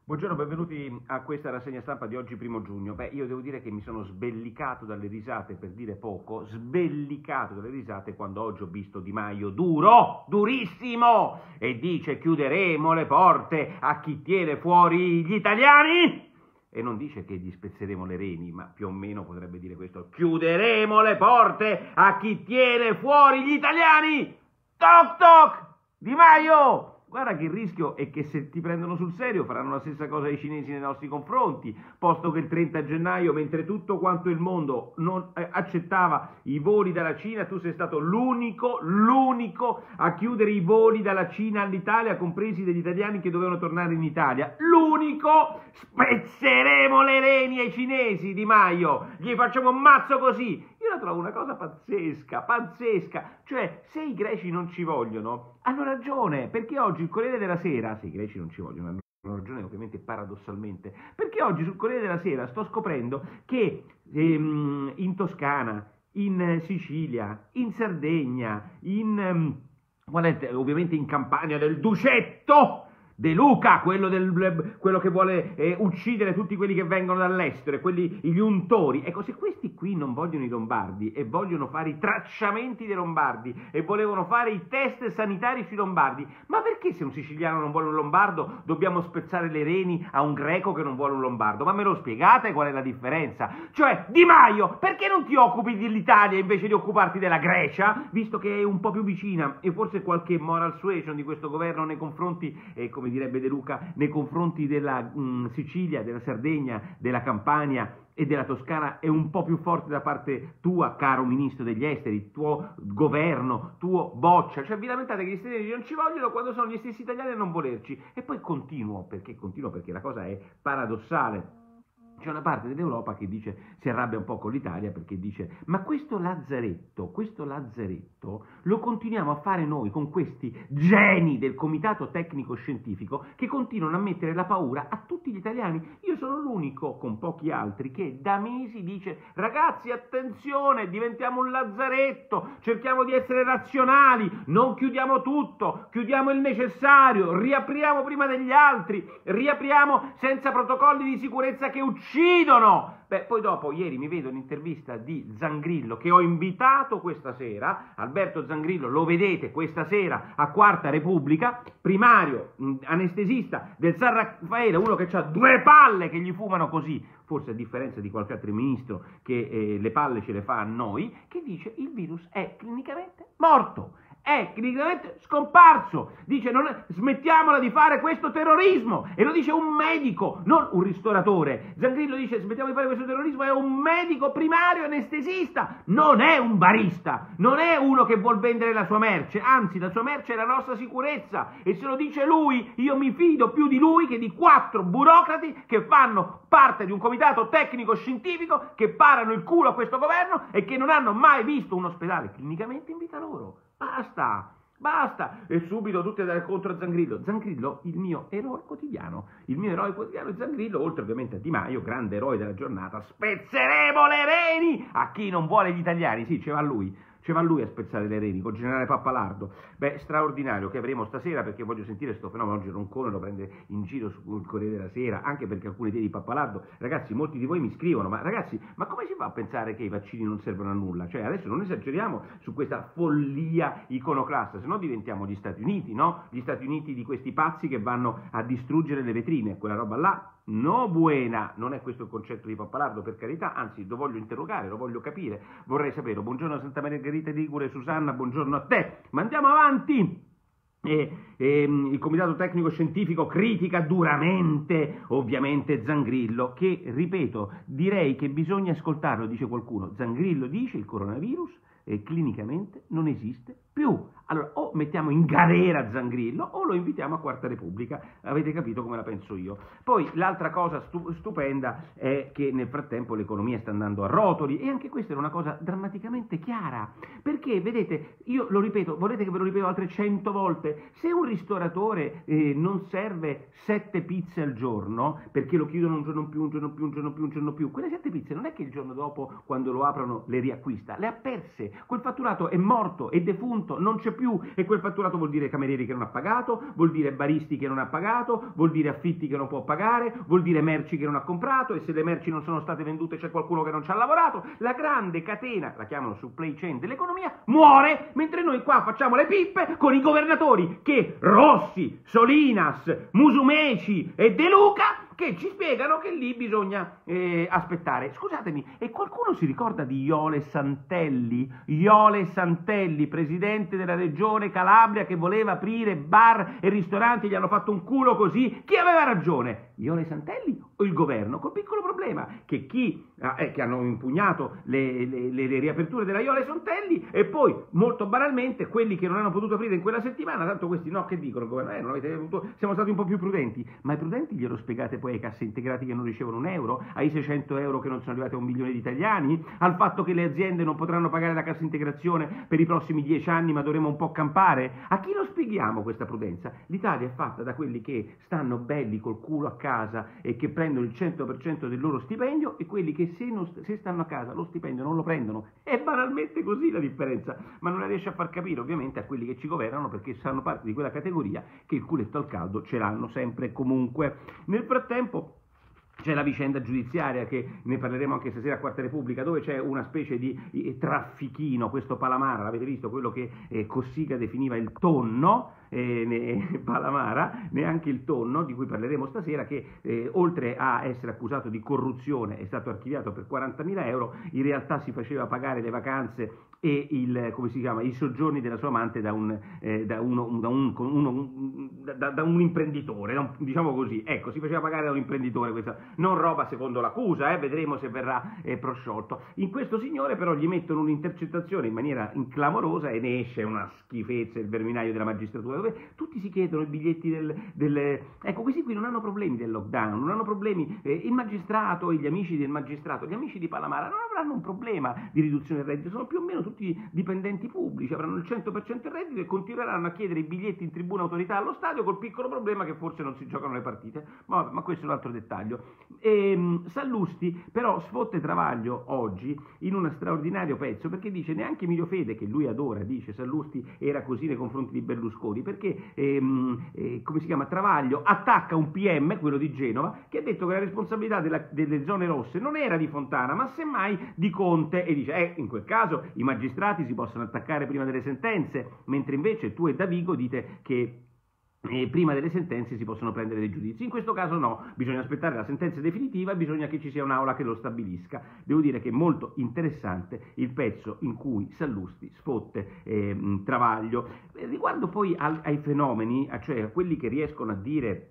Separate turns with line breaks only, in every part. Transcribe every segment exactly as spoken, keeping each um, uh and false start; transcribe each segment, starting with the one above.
Buongiorno, benvenuti a questa rassegna stampa di oggi, primo giugno. Beh, io devo dire che mi sono sbellicato dalle risate, per dire poco, sbellicato dalle risate quando oggi ho visto Di Maio duro, durissimo, e dice chiuderemo le porte a chi tiene fuori gli italiani. E non dice che gli spezzeremo le reni, ma più o meno potrebbe dire questo: chiuderemo le porte a chi tiene fuori gli italiani. Toc toc, Di Maio! Guarda che il rischio è che se ti prendono sul serio faranno la stessa cosa ai cinesi nei nostri confronti, posto che il trenta gennaio, mentre tutto quanto il mondo non eh, accettava i voli dalla Cina, tu sei stato l'unico, l'unico a chiudere i voli dalla Cina all'Italia, compresi degli italiani che dovevano tornare in Italia. L'unico! Spezzeremo le reni ai cinesi, Di Maio! Gli facciamo un mazzo così! Io la trovo una cosa pazzesca, pazzesca. Cioè, se i greci non ci vogliono, hanno ragione, perché oggi il Corriere della Sera, se i greci non ci vogliono, hanno ragione ovviamente paradossalmente, perché oggi sul Corriere della Sera sto scoprendo che ehm, in Toscana, in Sicilia, in Sardegna, in ehm, qual è, ovviamente in Campania del Ducetto, De Luca, quello, del, quello che vuole eh, uccidere tutti quelli che vengono dall'estero, quelli, gli untori. Ecco, se questi qui non vogliono i lombardi e vogliono fare i tracciamenti dei lombardi e volevano fare i test sanitari sui lombardi, ma perché se un siciliano non vuole un lombardo dobbiamo spezzare le reni a un greco che non vuole un lombardo? Ma me lo spiegate qual è la differenza? Cioè, Di Maio, perché non ti occupi dell'Italia invece di occuparti della Grecia, visto che è un po' più vicina, e forse qualche moral suasion di questo governo nei confronti, eh, come direbbe De Luca, nei confronti della mh, Sicilia, della Sardegna, della Campania e della Toscana è un po' più forte da parte tua, caro ministro degli esteri, tuo governo, tuo Boccia. Cioè vi lamentate che gli stranieri non ci vogliono quando sono gli stessi italiani a non volerci. E poi continuo, perché continuo perché la cosa è paradossale. C'è una parte dell'Europa che dice, si arrabbia un po' con l'Italia perché dice: ma questo lazzaretto, questo lazzaretto lo continuiamo a fare noi con questi geni del comitato tecnico scientifico che continuano a mettere la paura a tutti gli italiani. Io sono l'unico, con pochi altri, che da mesi dice: ragazzi, attenzione, diventiamo un lazzaretto, cerchiamo di essere razionali, non chiudiamo tutto, chiudiamo il necessario, riapriamo prima degli altri, riapriamo senza protocolli di sicurezza che uccidono. Uccidono! Beh, poi dopo, ieri mi vedo un'intervista di Zangrillo che ho invitato questa sera. Alberto Zangrillo, lo vedete questa sera a Quarta Repubblica, primario, mh, anestesista del San Raffaele, uno che ha due palle che gli fumano così, forse a differenza di qualche altro ministro che eh, le palle ce le fa a noi, che dice il virus è clinicamente morto. È clinicamente scomparso. Dice: non è, smettiamola di fare questo terrorismo. E lo dice un medico, non un ristoratore. Zangrillo dice: smettiamo di fare questo terrorismo. È un medico primario anestesista, non è un barista, non è uno che vuol vendere la sua merce, anzi la sua merce è la nostra sicurezza. E se lo dice lui, io mi fido più di lui che di quattro burocrati che fanno parte di un comitato tecnico scientifico che parano il culo a questo governo e che non hanno mai visto un ospedale clinicamente in vita loro. Basta, basta! E subito tutte andare contro Zangrillo. Zangrillo, il mio eroe quotidiano. Il mio eroe quotidiano è Zangrillo, oltre ovviamente a Di Maio, grande eroe della giornata. Spezzeremo le reni a chi non vuole gli italiani. Sì, ce va lui. Ce va lui a spezzare le reni, col generale Pappalardo. Beh, straordinario che avremo stasera, perché voglio sentire questo fenomeno. Oggi Roncone lo prende in giro sul Corriere della Sera, anche perché alcune idee di Pappalardo, ragazzi, molti di voi mi scrivono: ma ragazzi, ma come si fa a pensare che i vaccini non servono a nulla? Cioè, adesso non esageriamo su questa follia iconoclasta, se no diventiamo gli Stati Uniti, no? Gli Stati Uniti di questi pazzi che vanno a distruggere le vetrine, quella roba là. No buena, non è questo il concetto di Pappalardo, per carità, anzi lo voglio interrogare, lo voglio capire, vorrei sapere. Buongiorno a Santa Margherita Ligure, Susanna, buongiorno a te, ma andiamo avanti. E, e, il comitato tecnico scientifico critica duramente ovviamente Zangrillo, che ripeto, direi che bisogna ascoltarlo. Dice qualcuno: Zangrillo dice il coronavirus e clinicamente non esiste più. Allora, o mettiamo in galera Zangrillo o lo invitiamo a Quarta Repubblica. Avete capito come la penso io. Poi l'altra cosa stu- stupenda è che nel frattempo l'economia sta andando a rotoli, e anche questa è una cosa drammaticamente chiara, perché vedete, io lo ripeto, volete che ve lo ripeto altre cento volte, se un ristoratore eh, non serve sette pizze al giorno perché lo chiudono un giorno più, un giorno più, un giorno più, un giorno più, quelle sette pizze non è che il giorno dopo, quando lo aprono, le riacquista, le ha perse, quel fatturato è morto, è defunto, punto non c'è più, e quel fatturato vuol dire camerieri che non ha pagato, vuol dire baristi che non ha pagato, vuol dire affitti che non può pagare, vuol dire merci che non ha comprato, e se le merci non sono state vendute c'è qualcuno che non ci ha lavorato. La grande catena, la chiamano supply chain dell'economia, muore, mentre noi qua facciamo le pippe con i governatori che Rossi, Solinas, Musumeci e De Luca, che ci spiegano che lì bisogna eh, aspettare. Scusatemi, e qualcuno si ricorda di Iole Santelli? Iole Santelli, presidente della regione Calabria, che voleva aprire bar e ristoranti, gli hanno fatto un culo così. Chi aveva ragione? Iole Santelli o il governo? Col piccolo problema che chi eh, che hanno impugnato le, le, le, le riaperture della Iole Santelli, e poi molto banalmente quelli che non hanno potuto aprire in quella settimana, tanto questi no, che dicono il governo? Eh, non avete avuto, siamo stati un po' più prudenti. Ma i prudenti glielo spiegate poi ai cassi integrati che non ricevono un euro, ai seicento euro che non sono arrivati a un milione di italiani, al fatto che le aziende non potranno pagare la cassa integrazione per i prossimi dieci anni, ma dovremo un po' campare? A chi lo spieghiamo questa prudenza? L'Italia è fatta da quelli che stanno belli col culo a casa e che prendono il cento per cento del loro stipendio, e quelli che se, non, se stanno a casa lo stipendio non lo prendono. È banalmente così la differenza, ma non la riesce a far capire ovviamente a quelli che ci governano, perché fanno parte di quella categoria che il culetto al caldo ce l'hanno sempre e comunque. Nel frattempo c'è la vicenda giudiziaria, che ne parleremo anche stasera a Quarta Repubblica, dove c'è una specie di eh, traffichino, questo Palamara, l'avete visto, quello che eh, Cossiga definiva il tonno, eh, ne, Palamara, neanche il tonno, di cui parleremo stasera, che eh, oltre a essere accusato di corruzione è stato archiviato per quarantamila euro, in realtà si faceva pagare le vacanze e il, come si chiama, i soggiorni della sua amante da un, eh, da uno, da un, uno, un, da, da un imprenditore, da un, diciamo così, ecco, si faceva pagare da un imprenditore, questa non roba secondo l'accusa, eh, vedremo se verrà eh, prosciolto. In questo signore però gli mettono un'intercettazione in maniera clamorosa e ne esce una schifezza, il verminaio della magistratura, dove tutti si chiedono i biglietti del, del... Ecco, questi qui non hanno problemi del lockdown, non hanno problemi, eh, il magistrato e gli amici del magistrato, gli amici di Palamara non avranno un problema di riduzione del reddito, sono più o meno tutti dipendenti pubblici, avranno il cento per cento del reddito e continueranno a chiedere i biglietti in tribuna autorità allo stadio, col piccolo problema che forse non si giocano le partite, ma, ma questo è un altro dettaglio. E, Sallusti però sfotte Travaglio oggi in uno straordinario pezzo, perché dice neanche Emilio Fede, che lui adora, dice Sallusti era così nei confronti di Berlusconi, perché ehm, eh, come si chiama, Travaglio attacca un P M, quello di Genova, che ha detto che la responsabilità della, delle zone rosse non era di Fontana ma semmai di Conte, e dice eh, in quel caso i magistrati si possono attaccare prima delle sentenze, mentre invece tu e Davigo dite che E prima delle sentenze si possono prendere dei giudizi. In questo caso no, bisogna aspettare la sentenza definitiva e bisogna che ci sia un'aula che lo stabilisca. Devo dire che è molto interessante il pezzo in cui Sallusti sfotte eh, Travaglio. Eh, riguardo poi al, ai fenomeni, cioè a quelli che riescono a dire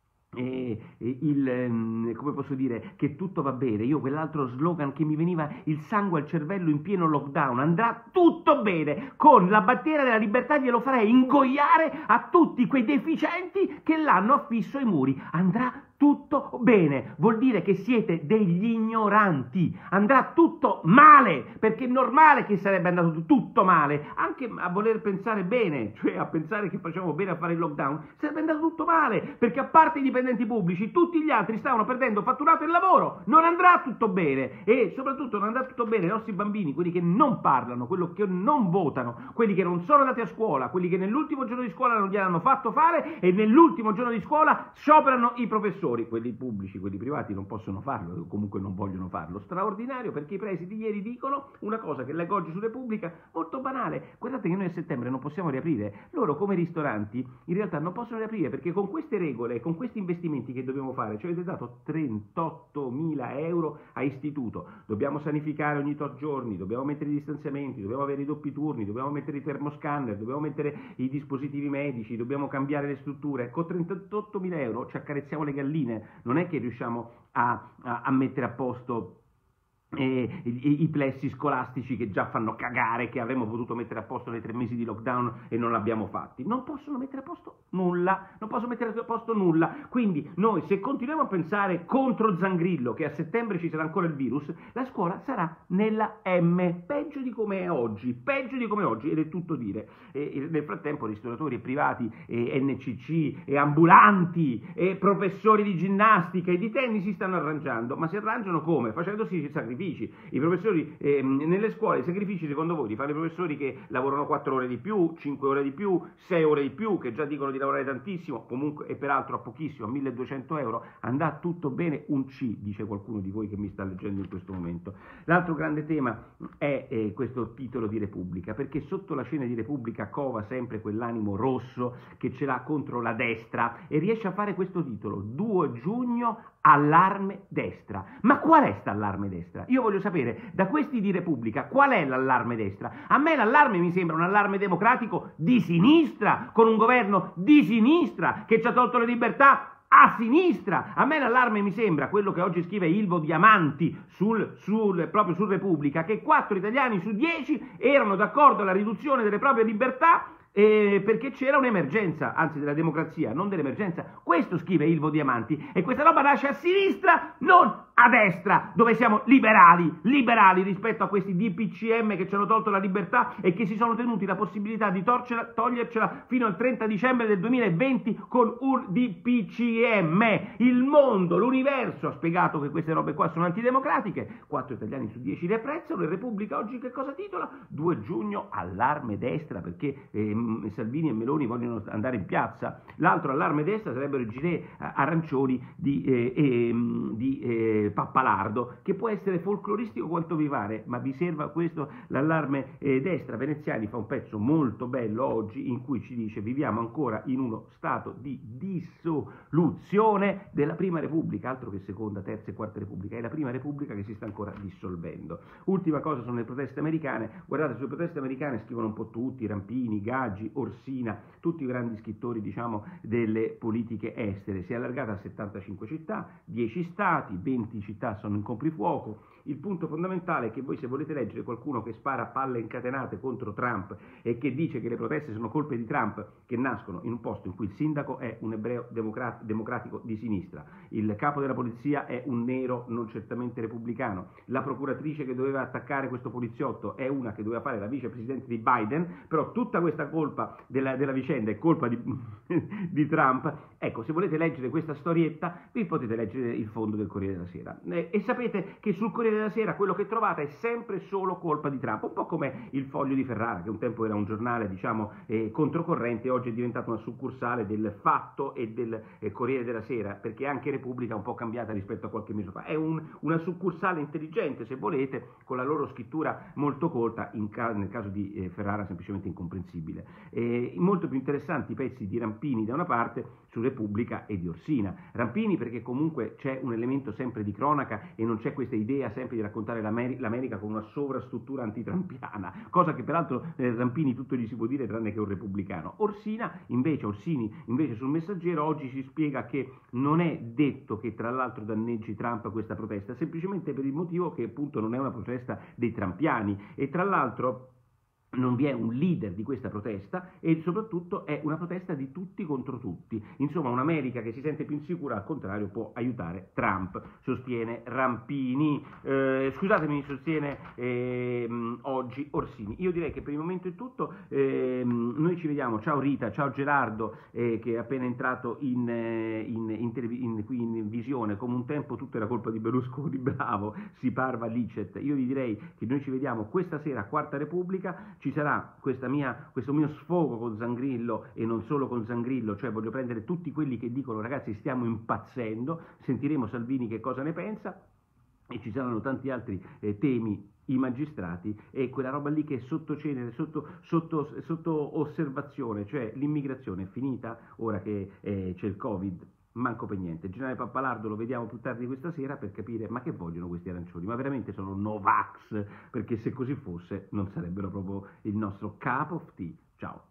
E, e il, come posso dire, che tutto va bene, io quell'altro slogan che mi veniva il sangue al cervello in pieno lockdown, andrà tutto bene, con la bandiera della libertà glielo farei ingoiare a tutti quei deficienti che l'hanno affisso ai muri, andrà tutto bene, vuol dire che siete degli ignoranti, andrà tutto male, perché è normale che sarebbe andato tutto male, anche a voler pensare bene, cioè a pensare che facciamo bene a fare il lockdown, sarebbe andato tutto male, perché a parte i dipendenti pubblici, tutti gli altri stavano perdendo fatturato e lavoro, non andrà tutto bene, e soprattutto non andrà tutto bene ai nostri bambini, quelli che non parlano, quelli che non votano, quelli che non sono andati a scuola, quelli che nell'ultimo giorno di scuola non gliel'hanno fatto fare e nell'ultimo giorno di scuola scioperano i professori. Quelli pubblici, quelli privati non possono farlo, o comunque non vogliono farlo. Straordinario, perché i presidi ieri dicono una cosa che leggo oggi su Repubblica, molto banale: guardate che noi a settembre non possiamo riaprire. Loro come ristoranti in realtà non possono riaprire perché con queste regole, con questi investimenti che dobbiamo fare, ci avete dato trentottomila euro a istituto, dobbiamo sanificare ogni tot giorni, dobbiamo mettere i distanziamenti, dobbiamo avere i doppi turni, dobbiamo mettere i termoscanner, dobbiamo mettere i dispositivi medici, dobbiamo cambiare le strutture. Con trentottomila euro ci accarezziamo le galline, non è che riusciamo a, a, a mettere a posto E i, i plessi scolastici che già fanno cagare, che avremmo potuto mettere a posto nei tre mesi di lockdown e non l'abbiamo fatti. Non possono mettere a posto nulla, non possono mettere a posto nulla. Quindi noi, se continuiamo a pensare contro Zangrillo che a settembre ci sarà ancora il virus, la scuola sarà nella M, peggio di come è oggi, peggio di come è oggi, ed è tutto dire. E, e nel frattempo ristoratori e privati, e N C C, e ambulanti, e professori di ginnastica e di tennis si stanno arrangiando, ma si arrangiano come? Facendosi sacrifici sacrifici. I professori eh, nelle scuole, i sacrifici secondo voi li fanno i professori che lavorano quattro ore di più, cinque ore di più, sei ore di più, che già dicono di lavorare tantissimo, comunque e peraltro a pochissimo, a milleduecento euro, andrà tutto bene un C, dice qualcuno di voi che mi sta leggendo in questo momento. L'altro grande tema è eh, questo titolo di Repubblica, perché sotto la scena di Repubblica cova sempre quell'animo rosso che ce l'ha contro la destra e riesce a fare questo titolo, due giugno, allarme destra. Ma qual è sta allarme destra? Io voglio sapere da questi di Repubblica qual è l'allarme destra. A me l'allarme mi sembra un allarme democratico di sinistra, con un governo di sinistra che ci ha tolto le libertà a sinistra. A me l'allarme mi sembra quello che oggi scrive Ilvo Diamanti sul, sul, proprio su Repubblica, che quattro italiani su dieci erano d'accordo alla riduzione delle proprie libertà Eh, perché c'era un'emergenza, anzi della democrazia, non dell'emergenza. Questo scrive Ilvo Diamanti, e questa roba nasce a sinistra, non a destra, dove siamo liberali, liberali rispetto a questi D P C M che ci hanno tolto la libertà e che si sono tenuti la possibilità di torcela, togliercela fino al trenta dicembre del duemilaventi con un D P C M. Il mondo, l'universo ha spiegato che queste robe qua sono antidemocratiche, quattro italiani su dieci le apprezzano, e Repubblica oggi che cosa titola? due giugno, allarme destra, perché eh, Salvini e Meloni vogliono andare in piazza. L'altro allarme destra sarebbero i gilet arancioni di, eh, eh, di eh, Pappalardo, che può essere folcloristico quanto vi pare, ma vi serva questo l'allarme eh, destra? Veneziani fa un pezzo molto bello oggi in cui ci dice: viviamo ancora in uno stato di dissoluzione della Prima Repubblica, altro che Seconda, Terza e Quarta Repubblica, è la Prima Repubblica che si sta ancora dissolvendo. Ultima cosa sono le proteste americane. Guardate, sulle proteste americane scrivono un po' tutti, Rampini, Gaggi, Orsina, tutti i grandi scrittori, diciamo, delle politiche estere. Si è allargata a settantacinque città, dieci stati, venti città sono in coprifuoco. Il punto fondamentale è che voi, se volete leggere qualcuno che spara palle incatenate contro Trump e che dice che le proteste sono colpe di Trump, che nascono in un posto in cui il sindaco è un ebreo democrat- democratico di sinistra, il capo della polizia è un nero non certamente repubblicano, la procuratrice che doveva attaccare questo poliziotto è una che doveva fare la vicepresidente di Biden, però tutta questa colpa della, della vicenda è colpa di, di Trump. Ecco, se volete leggere questa storietta, vi potete leggere il fondo del Corriere della Sera. E, e sapete che sul Corriere della Sera quello che trovate è sempre solo colpa di Trump, un po' come il Foglio di Ferrara, che un tempo era un giornale, diciamo, eh, controcorrente, oggi è diventato una succursale del Fatto e del eh, Corriere della Sera, perché anche Repubblica è un po' cambiata rispetto a qualche mese fa. È un, una succursale intelligente, se volete, con la loro scrittura molto colta, in ca- nel caso di eh, Ferrara semplicemente incomprensibile. Eh, molto più interessanti i pezzi di Rampini da una parte, su Repubblica, e di Orsina. Rampini perché comunque c'è un elemento sempre di cronaca e non c'è questa idea sempre di raccontare l'Ameri- l'America con una sovrastruttura antitrampiana, cosa che peraltro eh, Rampini tutto gli si può dire tranne che un repubblicano. Orsina invece, Orsini invece sul Messaggero oggi ci spiega che non è detto che tra l'altro danneggi Trump questa protesta, semplicemente per il motivo che appunto non è una protesta dei trampiani, e tra l'altro non vi è un leader di questa protesta e soprattutto è una protesta di tutti contro tutti. Insomma, un'America che si sente più insicura, al contrario, può aiutare Trump, sostiene Rampini. Eh, scusatemi, sostiene eh, oggi Orsini. Io direi che per il momento è tutto. Eh, noi ci vediamo. Ciao Rita, ciao Gerardo, eh, che è appena entrato in, in, in, televi- in, qui in visione. Come un tempo tutto era colpa di Berlusconi, bravo, si parva licet. Io vi direi che noi ci vediamo questa sera a Quarta Repubblica. Ci sarà questa mia, questo mio sfogo con Zangrillo, e non solo con Zangrillo, cioè voglio prendere tutti quelli che dicono ragazzi stiamo impazzendo, sentiremo Salvini che cosa ne pensa, e ci saranno tanti altri eh, temi, i magistrati e quella roba lì che è sotto cenere, sotto, sotto, sotto osservazione, cioè l'immigrazione è finita, ora che eh, c'è il Covid. Manco per niente. Il generale Pappalardo lo vediamo più tardi questa sera per capire ma che vogliono questi arancioni, ma veramente sono Novax, perché se così fosse non sarebbero proprio il nostro cup of tea. Ciao.